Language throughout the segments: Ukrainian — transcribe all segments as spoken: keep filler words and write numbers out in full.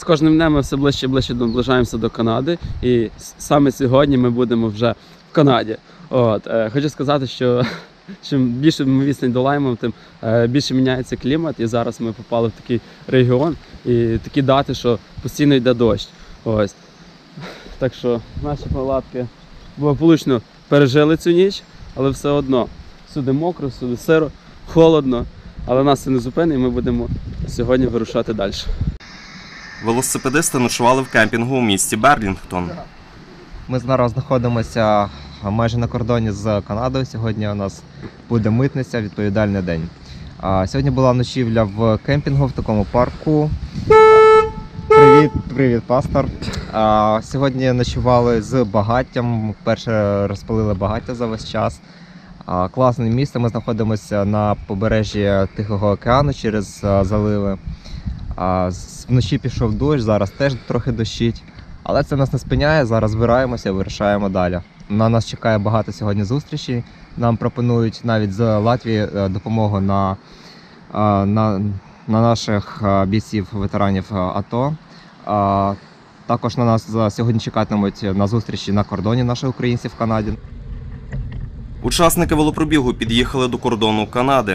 З кожним днем ми все ближче і ближче наближаємося до Канади, і саме сьогодні ми будемо вже в Канаді. От, е, хочу сказати, що чим більше ми відстань долаємо, тим е, більше міняється клімат, і зараз ми попали в такий регіон і такі дати, що постійно йде дощ. Ось. Так що наші палатки благополучно пережили цю ніч, але все одно всюди мокро, всюди сиро, холодно, але нас це не зупинить, і ми будемо сьогодні вирушати далі. Велосипедисти ночували в кемпінгу у місті Берлінгтон. Ми зараз знаходимося майже на кордоні з Канадою. Сьогодні у нас буде митниця, відповідальний день. Сьогодні була ночівля в кемпінгу, в такому парку. Привіт, привіт, пастор. Сьогодні ночували з багаттям. Вперше розпалили багаття за весь час. Класне місце, ми знаходимося на побережжі Тихого океану через заливи. Вночі пішов дощ, зараз теж трохи дощить. Але це нас не спиняє, зараз збираємося і вирушаємо далі. На нас чекає багато сьогодні зустрічей. Нам пропонують навіть з Латвії допомогу на, на, на наших бійців, ветеранів АТО. Також на нас сьогодні чекатимуть на зустрічі на кордоні наші українці в Канаді. Учасники велопробігу під'їхали до кордону Канади.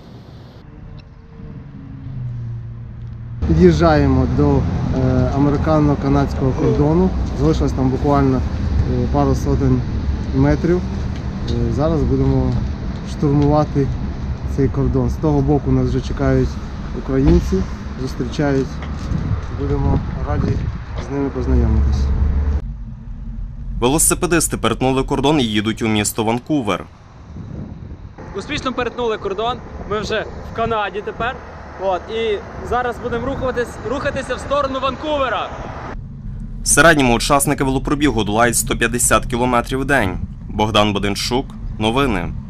Під'їжджаємо до е, американо-канадського кордону. Залишилось там буквально е, пару сотень метрів. Е, зараз будемо штурмувати цей кордон. З того боку нас вже чекають українці, зустрічають. Будемо раді з ними познайомитися. Велосипедисти перетнули кордон і їдуть у місто Ванкувер. Успішно перетнули кордон, ми вже в Канаді тепер. От, і зараз будемо рухатись, рухатися в сторону Ванкувера. В середньому учасники велопробігу долають сто п'ятдесят кілометрів в день. Богдан Боденчук. Новини.